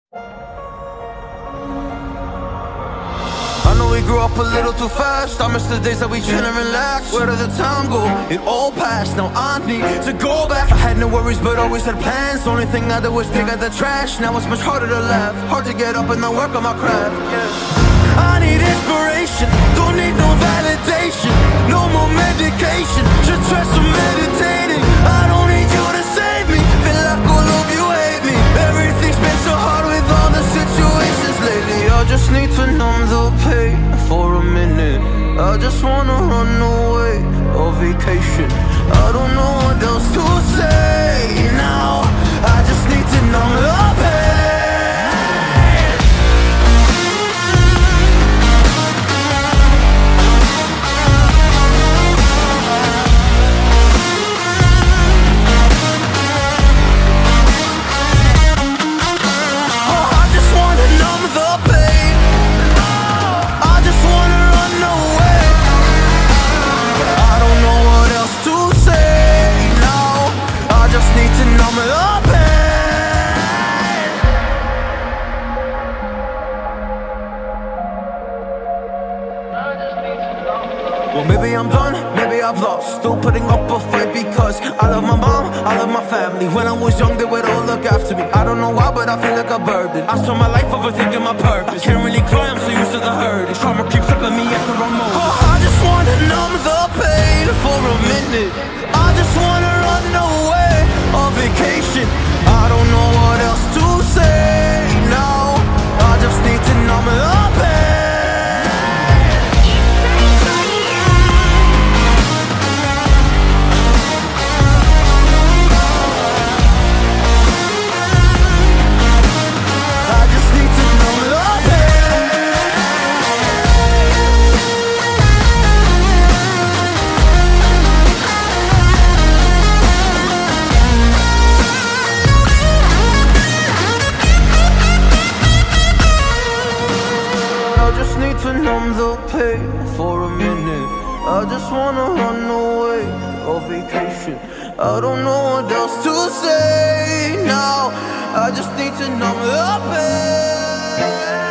I know we grew up a little too fast. I miss the days that we chill and relax. Where did the time go? It all passed. Now I need to go back. I had no worries but always had plans. Only thing I did was pick out the trash. Now it's much harder to laugh, hard to get up and then work on my craft. I need inspiration, don't need no validation. No more medication, should try some meditating. I don't need you to save me, feel like all of you hate me. Everything's been so hard with all the situations lately. I just need to numb the pain for a minute. I just wanna run away on vacation. I don't know what else to say now. I just need to numb the pain. Well, maybe I'm done, maybe I've lost. Still putting up a fight because I love my mom, I love my family. When I was young, they would all look after me. I don't know why, but I feel like a burden. I spent my life overthinking my purpose. Can't really cry, I'm so used to the hurt. Trauma keeps up at me at the wrong moment. Oh, I just wanna numb the pain for a minute. I just wanna run away on vacation. I don't know what else to say now. I just need to numb the pain. To numb the pain for a minute. I just wanna run away on vacation. I don't know what else to say now. I just need to numb the pain.